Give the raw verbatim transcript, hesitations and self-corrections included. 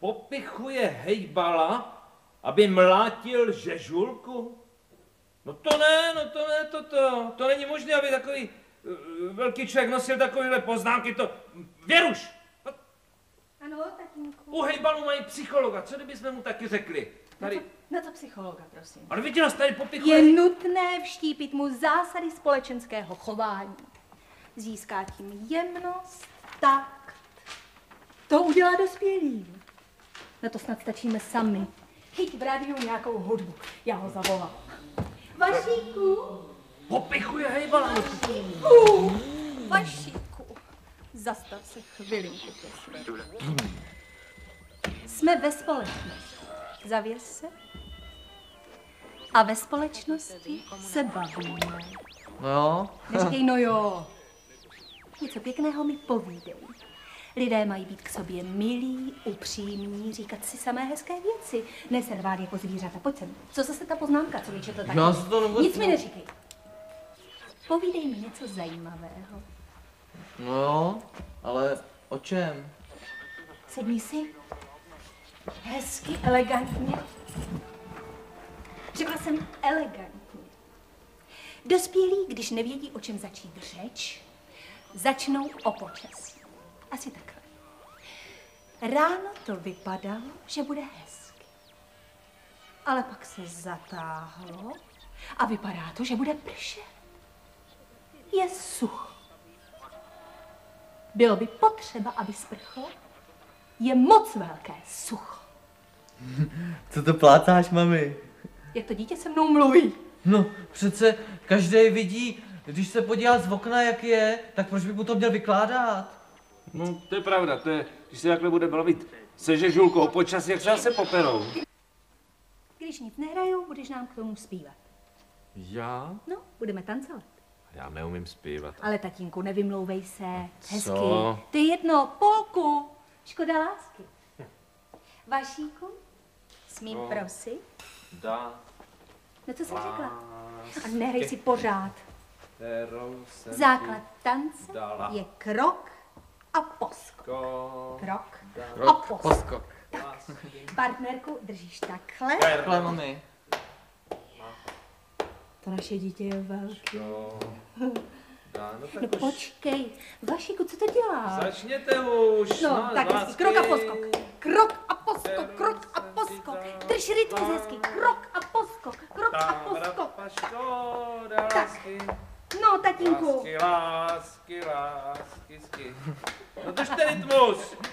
popichuje hejbala, aby mlátil žežulku? No to ne, no to ne, to, to, to není možné, aby takový uh, velký člověk nosil takovýhle poznámky, to... Věruš! Ano, tatínku. U hejbalu mají psychologa, co kdybychom mu taky řekli? Tady... Na, co, na co psychologa, prosím? Ale vidíte nás tady popichuje... Je nutné vštípit mu zásady společenského chování. Získá tím jemnost, takt. To udělá dospělý. Na to snad stačíme sami. Chyť v rádiu nějakou hudbu, já ho zavolám. Vašíku! Popichuje hejbala. Vašíku! Vašíku! Zastav se chvilinku, prosím. Jsme ve společnosti. Zavěs se. A ve společnosti se bavíme. No jo. Neříkej no jo. Něco pěkného mi povídej. Lidé mají být k sobě milí, upřímní, říkat si samé hezké věci. Ne se rvát jako zvířata. Pojď sem. Co zase ta poznámka, co mi četl taky? Já si to nebudu... Nic mi neříkej. Povídej mi něco zajímavého. No jo, ale o čem? Sedni si. Hezky, elegantně. Řekla jsem elegantně. Dospělí, když nevědí, o čem začít řeč, začnou o počasí. Asi takhle. Ráno to vypadalo, že bude hezky. Ale pak se zatáhlo a vypadá to, že bude pršet. Je sucho. Bylo by potřeba, aby sprchlo. Je moc velké sucho. Co to plácáš, mami? Jak to dítě se mnou mluví. No, přece každý vidí, když se podívá z okna, jak je, tak proč by mu to měl vykládat? No, to je pravda, to je, když se takhle bude bavit se žežulkou počasí, jak třeba se poperou. Když nic nehrajou, budeš nám k tomu zpívat. Já? No, budeme tancovat. Já neumím zpívat. Ale tatínku, nevymlouvej se. Hezky. Co? Ty jedno, polku. Škoda lásky. Vašíku, smím No. prosit? Dá. No co jsem řekla? A nehraj si pořád. Kterou jsem Základ tance dala. je krok a poskok. Ko... Krok a Krok, poskok. poskok. Partnerku držíš takhle. Takhle, mami. To naše dítě je velký. Ko... Dá, no tak No už... počkej, Vašíku, co to dělá? Začněte už. No, tak hezky, krok a poskok. Krok a poskok, krok a poskok. Drž rytmus hezky. Krok a poskok, krok a poskok. Škoda lásky. No, tatínku. Lásky, lásky, lásky, lásky. No držte rytmus.